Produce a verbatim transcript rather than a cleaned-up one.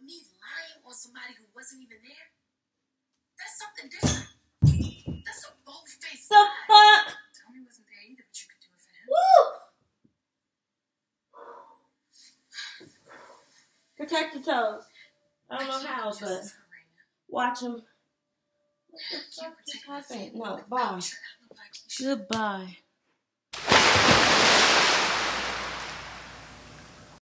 But me lying on somebody who wasn't even there, that's something different. That's a bold-faced The lie. fuck? Tony wasn't there either, but you could do it for him. Woo! Protect your toes. I don't know how, but watch him. What the fuck just happened? No, bye. Goodbye.